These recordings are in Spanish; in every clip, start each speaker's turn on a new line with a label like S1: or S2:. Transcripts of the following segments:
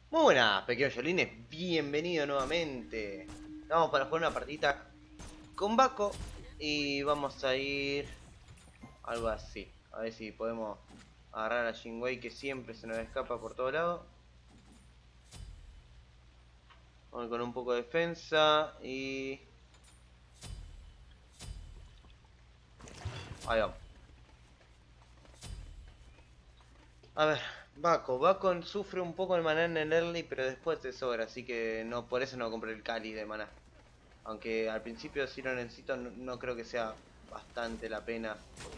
S1: Muy buenas, pequeños Yolines, bienvenido nuevamente. Vamos para jugar una partidita con Baco y vamos a ir algo así. A ver si podemos agarrar a Jinwei que siempre se nos escapa por todos lados. Vamos con un poco de defensa y... ahí vamos. A ver, Baco sufre un poco el maná en el early, pero después te sobra, así que no, por eso no compré el Cali de maná. Aunque al principio si lo necesito, no creo que sea bastante la pena.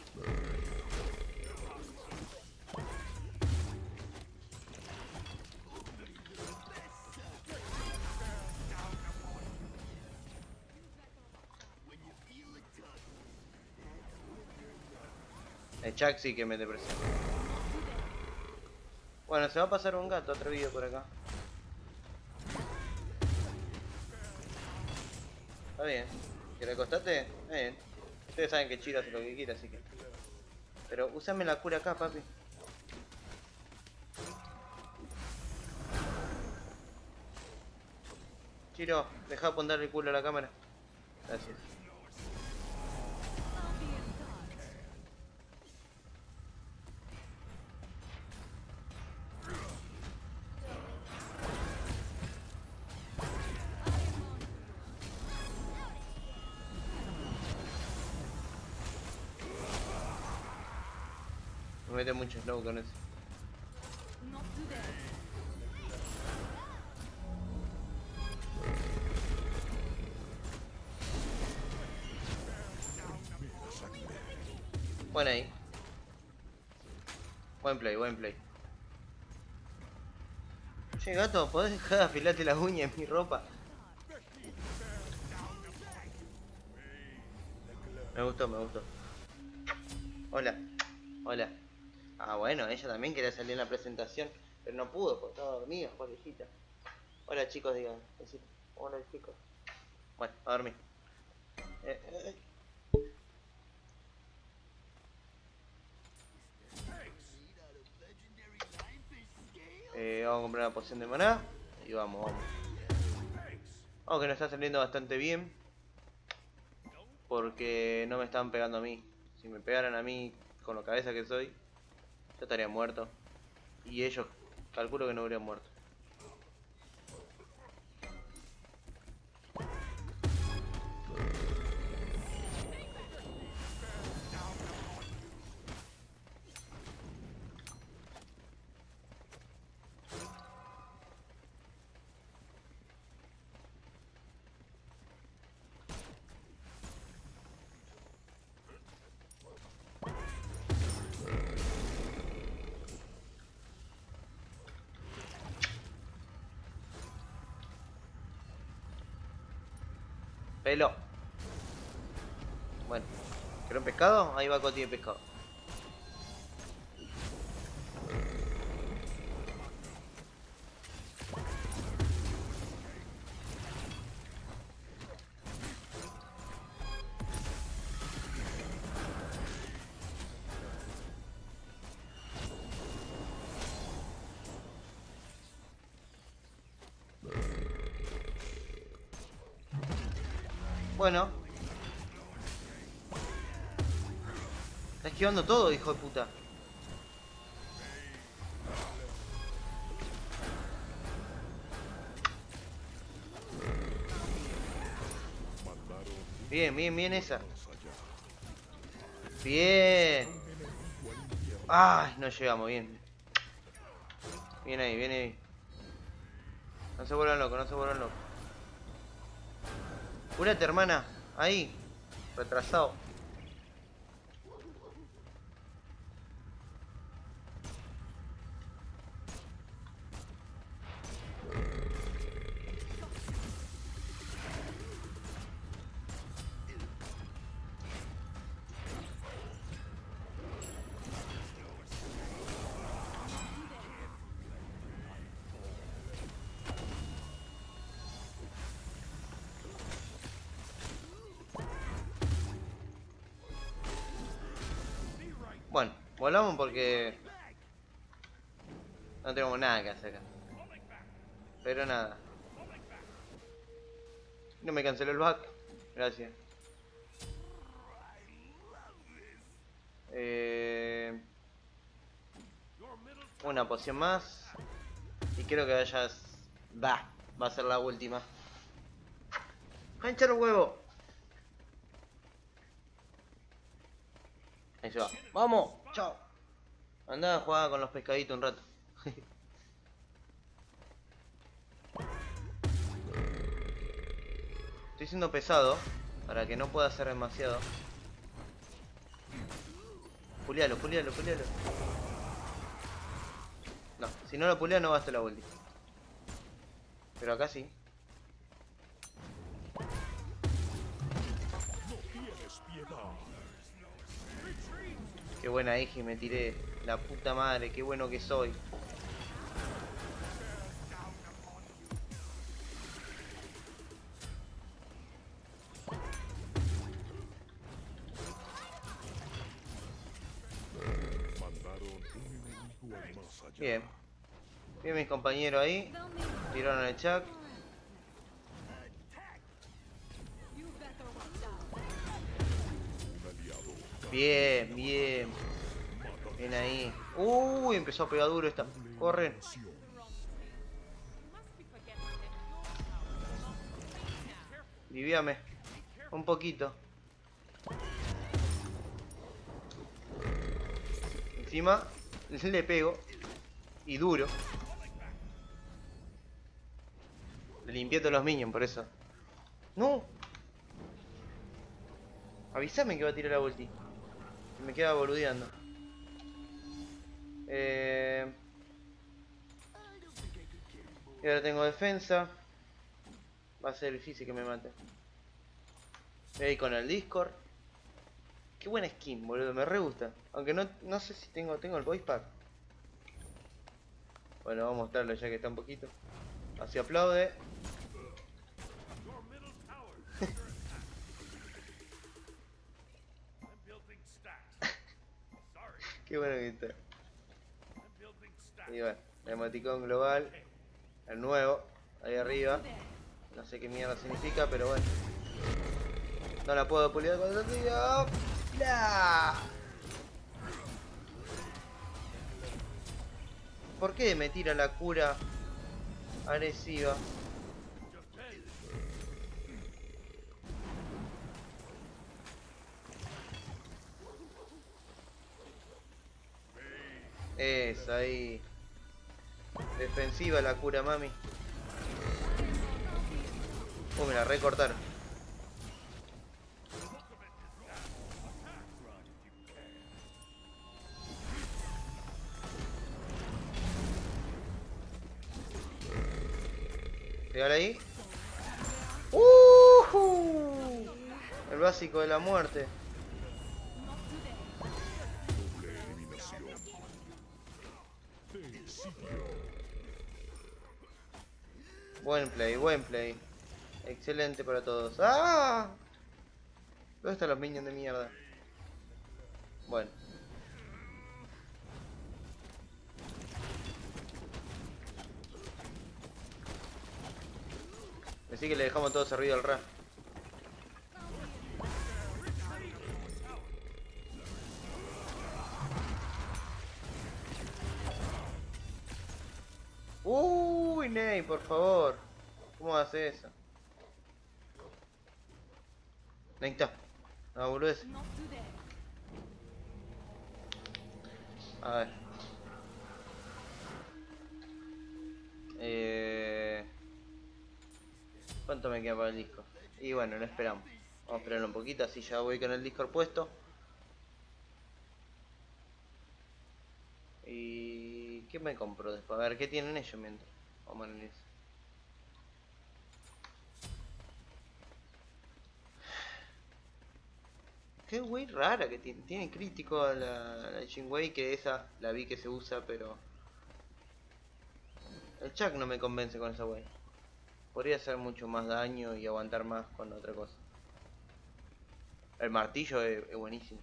S1: El Chuck sí que mete presión. Bueno, se va a pasar un gato atrevido por acá. Está bien. ¿Que le costaste? Bien. Ustedes saben que Chiro hace lo que quiere, así que... pero usame la cura acá, papi. Chiro, deja apuntar el culo a la cámara. Gracias. Me mete mucho slow con eso. Bueno ahí. Buen play, buen play. Che, gato, ¿podés dejar de afilarte las uñas en mi ropa? Me gustó, me gustó. Hola, hola. Ah, bueno, ella también quería salir en la presentación, pero no pudo porque estaba dormida, pobrecita. Hola chicos, digan. Hola chicos. Bueno, a dormir. Eh, eh, vamos a comprar una poción de maná. Y vamos, vamos. Vamos que nos está saliendo bastante bien. Porque no me están pegando a mí. Si me pegaran a mí con lo cabeza que soy, yo estaría muerto. Y ellos calculo que no habrían muerto. Pelo. Bueno, ¿quiero un pescado? Ahí va Coti de pescado. Bueno. Está esquivando todo, hijo de puta. Bien, bien, bien esa. Bien. Ay, no llegamos, bien. Bien ahí, bien ahí. No se vuelvan locos, no se vuelvan locos. Cúrate, hermana. Ahí. Retrasado. Bueno, volvamos porque no tenemos nada que hacer acá. Pero nada. No me canceló el back. Gracias. Una poción más. Y creo que vayas. Va a ser la última. ¡Hincha los huevos! Ahí se va. ¡Vamos! ¡Chao! Andá a jugar con los pescaditos un rato. Estoy siendo pesado para que no pueda hacer demasiado. Pulealo. No, si no lo pulea no basta la ulti. Pero acá sí. Qué buena Egi me tiré. La puta madre, qué bueno que soy. Bien. Bien mis compañeros ahí. Tiraron el Chuck. Bien. Bien ahí. Uy, empezó a pegar duro esta. Corren. Vivíame. Un poquito. Encima le pego. Y duro. Le limpié todos los minions por eso. ¡No! Avísame que va a tirar la ulti. Me queda boludeando. Y ahora tengo defensa. Va a ser difícil que me mate. Voy a ir con el Discord. Qué buena skin, boludo. Me re gusta. Aunque no sé si tengo el voice pack. Bueno, vamos a mostrarlo ya que está un poquito. Así aplaude. Qué bueno que está. Y bueno, el emoticón global. El nuevo. Ahí arriba. No sé qué mierda significa, pero bueno. No la puedo pulir cuando diga. ¡Nah! ¿Por qué me tira la cura agresiva? Esa ahí. Defensiva la cura, mami. Me la recortaron. Pegale ahí. El básico de la muerte. Buen play. Excelente para todos. ¡Ah! ¿Dónde están los minions de mierda? Bueno. Así que le dejamos todo servido al Ra. Uy, Ney, por favor. ¿Cómo hace eso? Ahí está. No, boludez. A ver. ¿Cuánto me queda para el disco? Y bueno, lo esperamos. Vamos a esperar un poquito, así ya voy con el Discord puesto. ¿Y qué me compro después? A ver, ¿qué tienen ellos mientras? Vamos a analizar. Qué wey rara que tiene. Tiene crítico a la Jinwei, que esa la vi que se usa, pero... El Chuck no me convence con esa wey. Podría hacer mucho más daño y aguantar más con otra cosa. El martillo es buenísimo.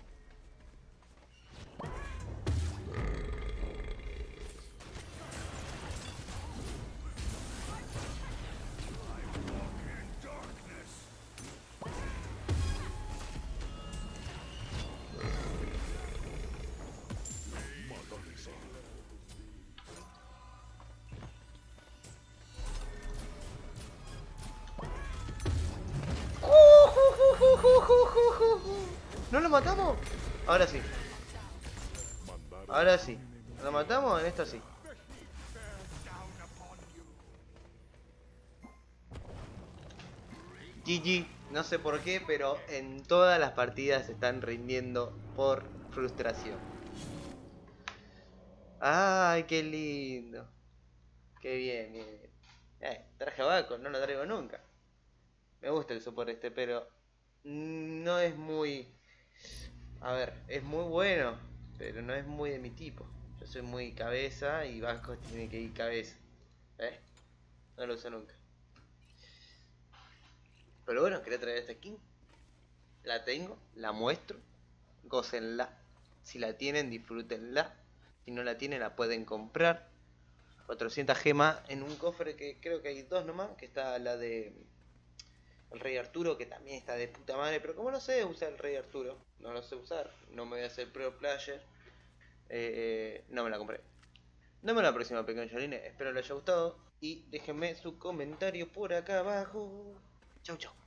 S1: ¿No lo matamos? Ahora sí. Ahora sí. ¿Lo matamos? En esta sí. GG. No sé por qué, pero en todas las partidas se están rindiendo por frustración. ¡Ay, qué lindo! Qué bien, bien, bien. Traje a Baco, no lo traigo nunca. Me gusta el support este, pero no es muy... A ver, es muy bueno, pero no es muy de mi tipo. Yo soy muy cabeza y Baco tiene que ir cabeza. No lo uso nunca. Pero bueno, quería traer esta skin. La tengo, la muestro. Gócenla. Si la tienen, disfrútenla. Si no la tienen, la pueden comprar. 400 gemas en un cofre que creo que hay dos nomás. Que está la de el Rey Arturo, que también está de puta madre. Pero como no sé usar el Rey Arturo, no lo sé usar. No me voy a hacer pro player. No me la compré. Nos vemos la próxima, pequeños llorines. Espero les haya gustado. Y déjenme su comentario por acá abajo. Chau, chau.